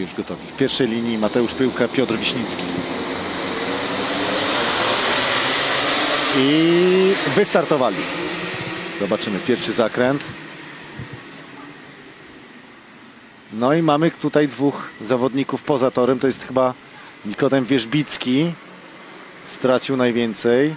już gotowi. W pierwszej linii Mateusz Pyłka, Piotr Wiśnicki. I wystartowali. Zobaczymy pierwszy zakręt. No i mamy tutaj dwóch zawodników poza torem. To jest chyba Nikodem Wierzbicki. Stracił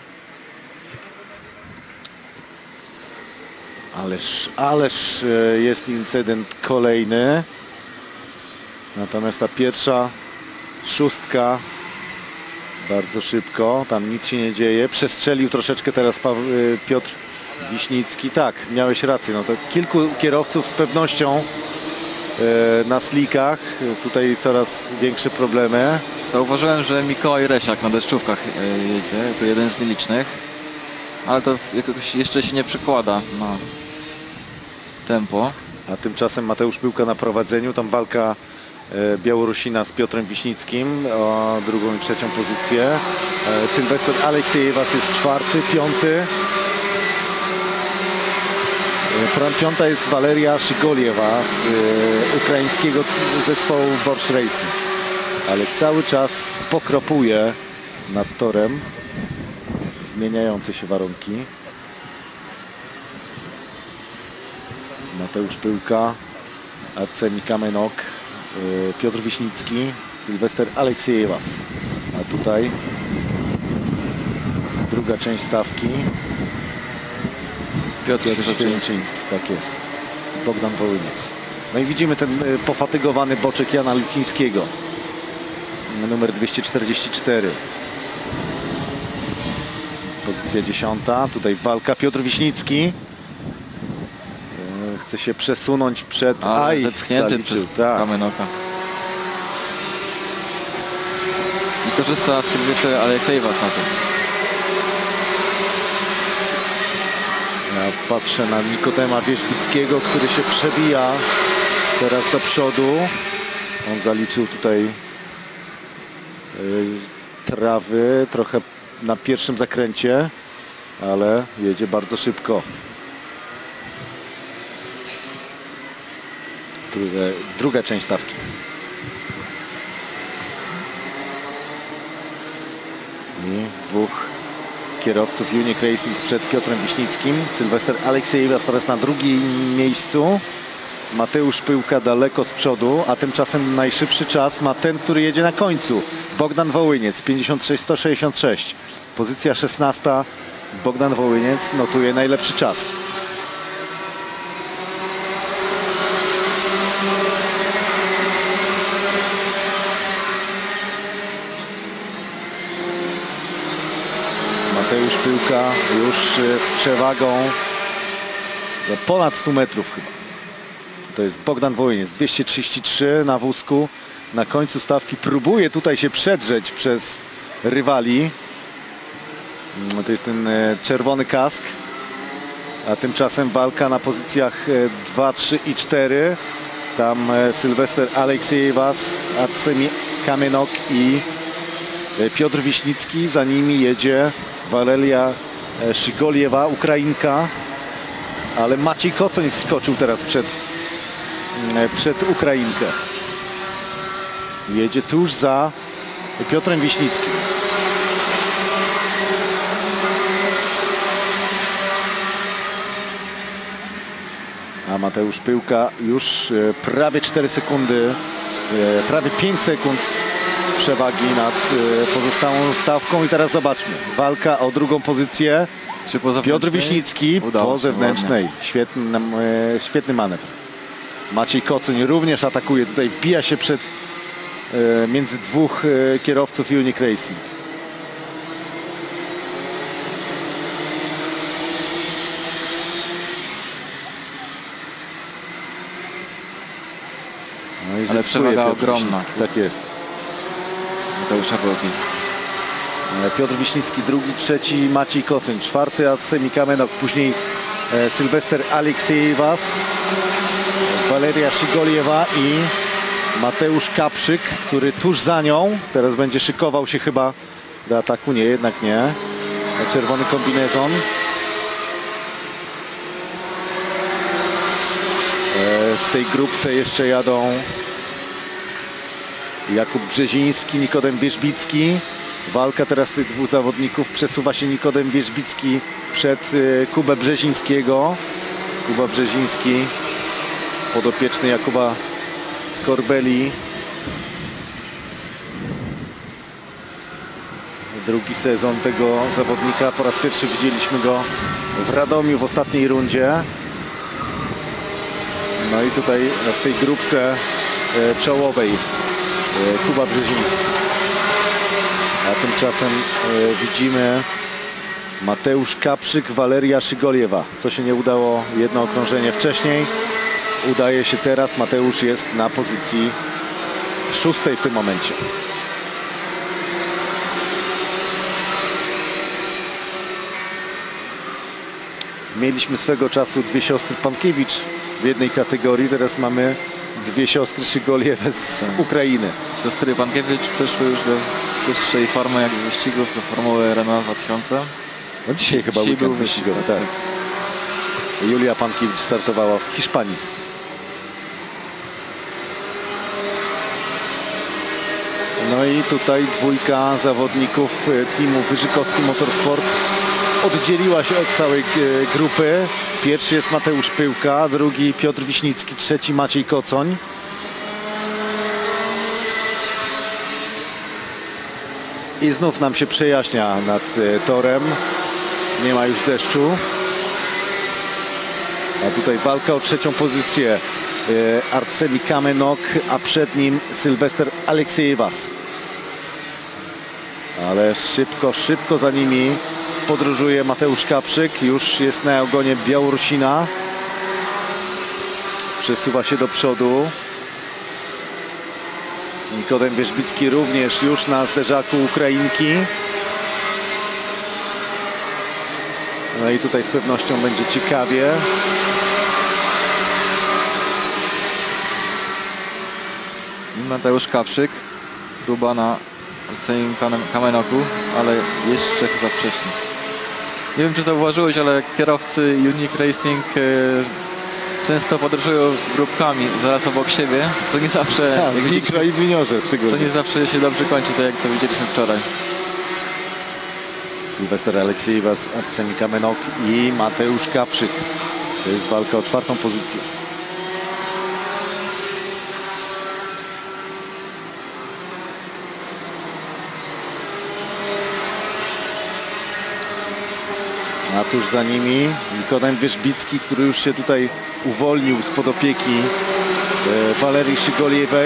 najwięcej. Ależ jest incydent kolejny. Natomiast ta pierwsza szóstka bardzo szybko, tam nic się nie dzieje. Przestrzelił troszeczkę teraz Piotr Wiśnicki. Tak, miałeś rację. No to kilku kierowców z pewnością na slickach. Tutaj coraz większe problemy. Zauważyłem, że Mikołaj Resiak na deszczówkach jedzie. To jeden z nielicznych. Ale to jakoś jeszcze się nie przekłada na tempo. A tymczasem Mateusz Pyłka na prowadzeniu. Tam walka Białorusina z Piotrem Wiśnickim o drugą i trzecią pozycję. Sylwester Aleksiejewas jest czwarty, piąty. Piąta jest Waleria Szygoliewa z ukraińskiego zespołu Borscht Racing. Ale cały czas pokropuje nad torem. Zmieniające się warunki. Mateusz Pyłka, Arcemi Kamenok, Piotr Wiśnicki, Sylwester Aleksiejewas. A tutaj druga część stawki. Piotr Święczyński, tak jest. Bogdan Wołyniec. No i widzimy ten pofatygowany boczek Jana Licińskiego. Numer 244. Pozycja 10. Tutaj walka. Piotr Wiśnicki. Chce się przesunąć przed... Zepchnięty przez Kamenoka. I korzysta Sylwester Aleksiejewas na tym. Ja patrzę na Nikodema Wierzbickiego, który się przebija teraz do przodu. On zaliczył tutaj trawy trochę na pierwszym zakręcie, ale jedzie bardzo szybko. Druga część stawki. I dwóch kierowców Unique Racing przed Piotrem Wiśnickim. Sylwester Aleksiejewas teraz na drugim miejscu. Mateusz Pyłka daleko z przodu, a tymczasem najszybszy czas ma ten, który jedzie na końcu. Bogdan Wołyniec, 56-166. Pozycja 16. Bogdan Wołyniec notuje najlepszy czas. Mateusz Pyłka już z przewagą za ponad 100 metrów chyba. To jest Bogdan Wołyniec, 233 na wózku. Na końcu stawki próbuje tutaj się przedrzeć przez rywali. To jest ten czerwony kask. A tymczasem walka na pozycjach 2, 3 i 4. Tam Sylwester Aleksiejewas, Arcemi Kamenok i Piotr Wiśnicki. Za nimi jedzie Waleria Szygoliewa, Ukrainka. Ale Maciej Kocoń wskoczył teraz przed Ukrainkę. Jedzie tuż za Piotrem Wiśnickim. A Mateusz Pyłka już prawie 4 sekundy, prawie 5 sekund przewagi nad pozostałą stawką. I teraz zobaczmy. Walka o drugą pozycję. Piotr Wiśnicki po zewnętrznej. Świetny manewr. Maciej Kocyń również atakuje. Tutaj wbija się między dwóch kierowców Unique Racing. No i ale przewaga Piotr ogromna. Wiśnicki. Tak jest. Mateusza Pyłki. Piotr Wiśnicki drugi, trzeci Maciej Kocyń, czwarty Arcemi Kamenok, później Sylwester Aleksiejewas, Waleria Szygoliewa i Mateusz Kapszyk, który tuż za nią teraz będzie szykował się chyba do ataku. Nie, jednak nie. Czerwony kombinezon. W tej grupce jeszcze jadą Jakub Brzeziński, Nikodem Wierzbicki. Walka teraz tych dwóch zawodników. Przesuwa się Nikodem Wierzbicki przed Kubę Brzezińskiego. Kuba Brzeziński, podopieczny Jakuba Korbeli. Drugi sezon tego zawodnika. Po raz pierwszy widzieliśmy go w Radomiu w ostatniej rundzie. No i tutaj w tej grupce czołowej Kuba Brzeziński. A tymczasem widzimy Mateusz Kaprzyk, Waleria Szygoliewa. Co się nie udało jedno okrążenie wcześniej, udaje się teraz. Mateusz jest na pozycji 6. w tym momencie. Mieliśmy swego czasu dwie siostry Pankiewicz w jednej kategorii. Teraz mamy dwie siostry Szygoliewe z Ukrainy. Siostry Pankiewicz przeszły już do wyższej formy jak wyścigów, do Formuły Renault 2000. No dzisiaj chyba weekend był wyścigowy, wyścig, tak. Julia Pankiewicz startowała w Hiszpanii. No i tutaj dwójka zawodników teamu Wyżykowski Motorsport oddzieliła się od całej grupy. Pierwszy jest Mateusz Pyłka, drugi Piotr Wiśnicki, trzeci Maciej Kocoń. I znów nam się przejaśnia nad torem. Nie ma już deszczu. A tutaj walka o trzecią pozycję. Artsemi Kamenok, a przed nim Sylwester Aleksiejewas. Ale szybko za nimi podróżuje Mateusz Kaprzyk. Już jest na ogonie Białorusina. Przesuwa się do przodu. Nikodem Wierzbicki również już na zderzaku Ukrainki. No i tutaj z pewnością będzie ciekawie. Mateusz Kaprzyk, próba na Artsemim Kamenoku, ale jeszcze chyba wcześniej. Nie wiem, czy zauważyłeś, ale kierowcy Unique Racing często podróżują grupkami zaraz obok siebie. To nie zawsze... W mikro i w juniorze To szczególnie. nie zawsze się dobrze kończy, tak jak to widzieliśmy wczoraj. Sylwester Aleksiejewas, Artsemi Kamenok i Mateusz Kaprzyk. To jest walka o czwartą pozycję. A tuż za nimi Nikodem Wierzbicki, który już się tutaj uwolnił spod opieki Walerii Szygoliewej.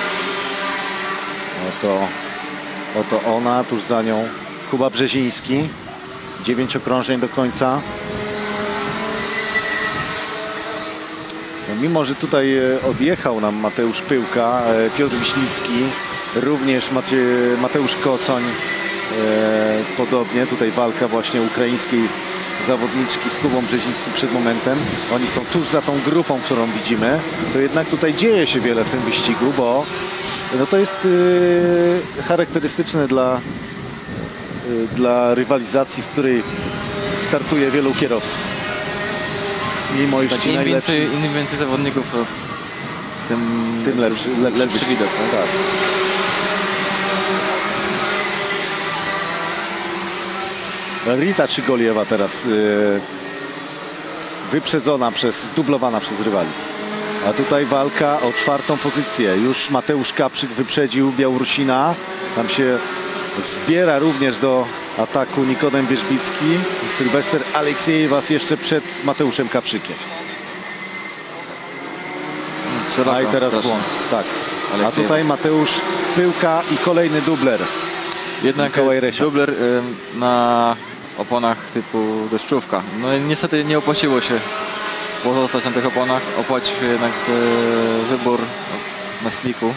Oto ona, tuż za nią Kuba Brzeziński. 9 okrążeń do końca. No, mimo że tutaj odjechał nam Mateusz Pyłka, Piotr Wiśnicki, również Mateusz Kocoń, podobnie. Tutaj walka właśnie ukraińskiej zawodniczki z Kubą Brzezińskim przed momentem. Oni są tuż za tą grupą, którą widzimy. To jednak tutaj dzieje się wiele w tym wyścigu, bo no to jest charakterystyczne dla rywalizacji, w której startuje wielu kierowców. Mimo iż ci najlepsi, Im więcej zawodników, to tym lepszy widok. tak. Rita Szygoliewa teraz wyprzedzona zdublowana przez rywali. A tutaj walka o czwartą pozycję. Już Mateusz Kaprzyk wyprzedził Białorusina. Tam się zbiera również do ataku Nikodem Wierzbicki. Sylwester Aleksiejewas jeszcze przed Mateuszem Kaprzykiem. A i teraz błąd. Tak. A tutaj Mateusz Pyłka i kolejny dubler. Jednak dubler na oponach typu deszczówka. No i niestety nie opłaciło się pozostać na tych oponach. Opłacił się jednak wybór na sliku.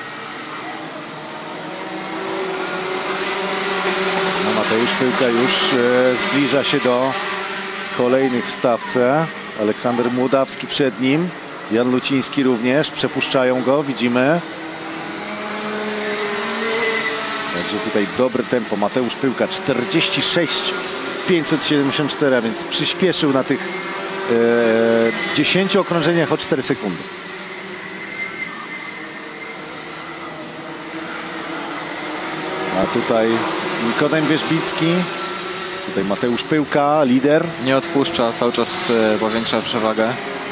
No, Mateusz Pyłka już zbliża się do kolejnych w stawce. Aleksander Młodawski przed nim. Jan Luciński również. Przepuszczają go, widzimy. Także tutaj dobre tempo. Mateusz Pyłka 46,574, a więc przyspieszył na tych 10 okrążeniach o 4 sekundy. tutaj Nikodem Wierzbicki. Tutaj Mateusz Pyłka, lider. Nie odpuszcza, cały czas powiększa przewagę.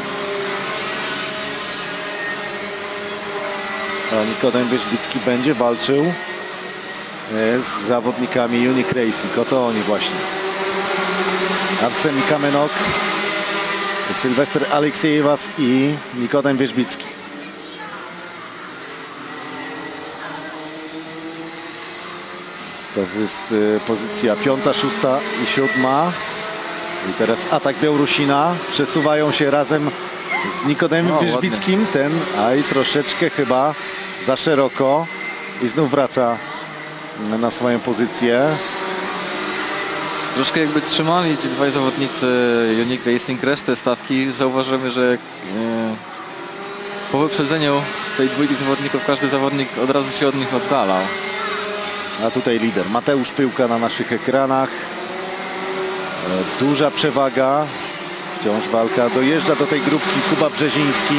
A Nikodem Wierzbicki będzie walczył z zawodnikami Unique Racing. Oto oni właśnie. Arcemi Kamenok, Sylwester Aleksiejewas i Nikodem Wierzbicki. To jest pozycja 5., 6. i 7. I teraz atak Białorusina. Przesuwają się razem z Nikodemem Wierzbickim. Ten, i troszeczkę chyba za szeroko. I znów wraca na swoją pozycję. Troszkę jakby trzymali ci dwaj zawodnicy Unique Racing resztę stawki. Zauważymy, że po wyprzedzeniu tej dwójki zawodników każdy zawodnik od razu się od nich oddalał. A tutaj lider Mateusz Pyłka na naszych ekranach. Duża przewaga. Wciąż walka. Dojeżdża do tej grupki Kuba Brzeziński.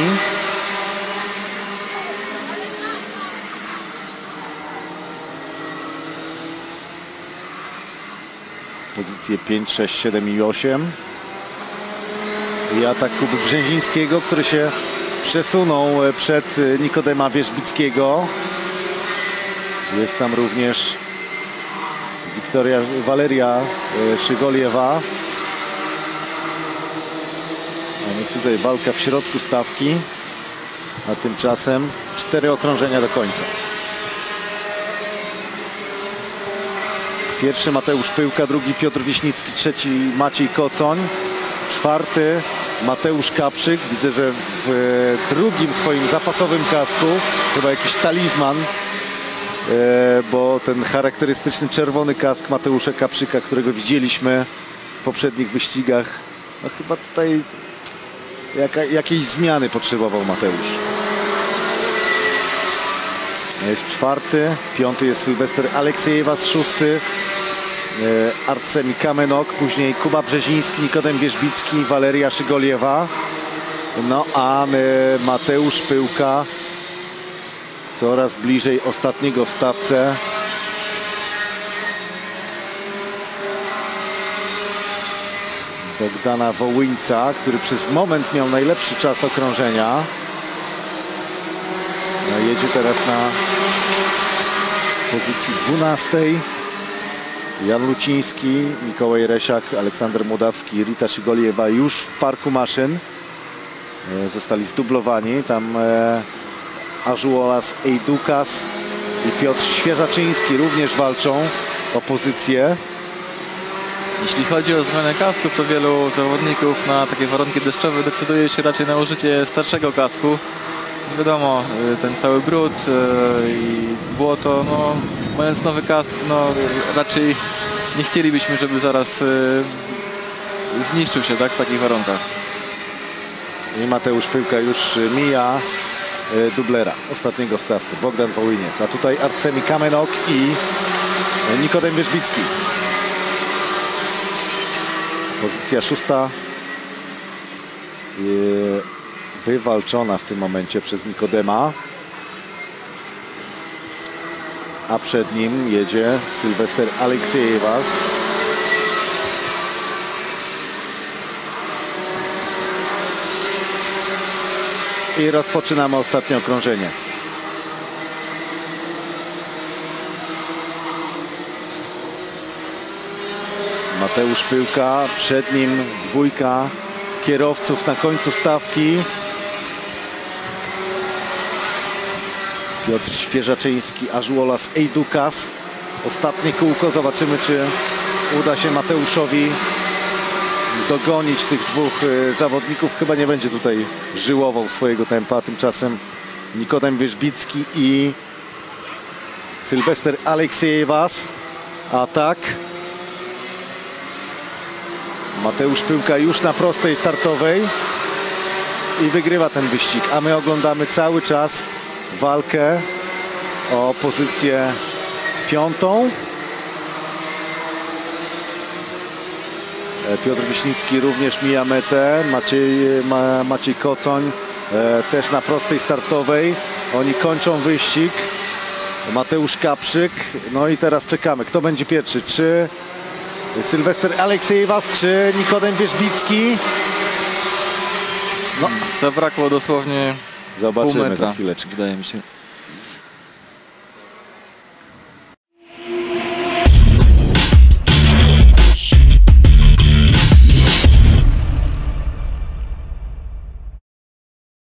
Pozycje 5, 6, 7 i 8. I atak Kuby Brzezińskiego, który się przesunął przed Nikodema Wierzbickiego. Jest tam również Waleria Szygoliewa. A więc tutaj walka w środku stawki. A tymczasem 4 okrążenia do końca. Pierwszy Mateusz Pyłka, drugi Piotr Wiśnicki, trzeci Maciej Kocoń, czwarty Mateusz Kapszyk. Widzę, że w drugim swoim zapasowym kasku chyba jakiś talizman, bo ten charakterystyczny czerwony kask Mateusza Kapszyka, którego widzieliśmy w poprzednich wyścigach, no chyba tutaj jakiejś zmiany potrzebował Mateusz. Jest czwarty, 5. jest Sylwester Aleksiejewas, 6. Arcemi Kamenok, później Kuba Brzeziński, Nikodem Wierzbicki, Waleria Szygoliewa. No a Mateusz Pyłka coraz bliżej ostatniego w stawce. Bogdana Wołyńca, który przez moment miał najlepszy czas okrążenia. No, jedzie teraz na pozycji 12. Jan Luciński, Mikołaj Resiak, Aleksander Młodawski, Rita Szygoliewa już w parku maszyn. Zostali zdublowani. Tam Ażuolas Ejdukas i Piotr Świeżaczyński również walczą o pozycję. Jeśli chodzi o zmianę kasków, to wielu zawodników na takie warunki deszczowe decyduje się raczej na użycie starszego kasku. Wiadomo, ten cały brud i błoto, no, mając nowy kask, no, raczej nie chcielibyśmy, żeby zaraz zniszczył się, tak, w takich warunkach. I Mateusz Pyłka już mija dublera ostatniego w stawce, Bogdan Wołyniec. A tutaj Arcemi Kamenok i Nikodem Wierzbicki. Pozycja 6. Wywalczona w tym momencie przez Nikodema. A przed nim jedzie Sylwester Aleksiejewas. I rozpoczynamy ostatnie okrążenie. Mateusz Pyłka, przed nim dwójka kierowców na końcu stawki. Piotr Świeżaczyński, Ażuolas Ejdukas. Ostatnie kółko. Zobaczymy, czy uda się Mateuszowi dogonić tych dwóch zawodników. Chyba nie będzie tutaj żyłował swojego tempa. Tymczasem Nikodem Wierzbicki i Sylwester Aleksiejewas. Atak. Mateusz Pyłka już na prostej startowej i wygrywa ten wyścig. A my oglądamy cały czas walkę o pozycję 5. Piotr Wiśnicki również mija metę. Maciej Kocoń też na prostej startowej. Oni kończą wyścig. Mateusz Kapszyk. No i teraz czekamy, kto będzie pierwszy. Czy Sylwester Aleksiejewas, czy Nikodem Wierzbicki? Zabrakło dosłownie pół Zobaczymy metra, za chwileczkę. wydaje mi się.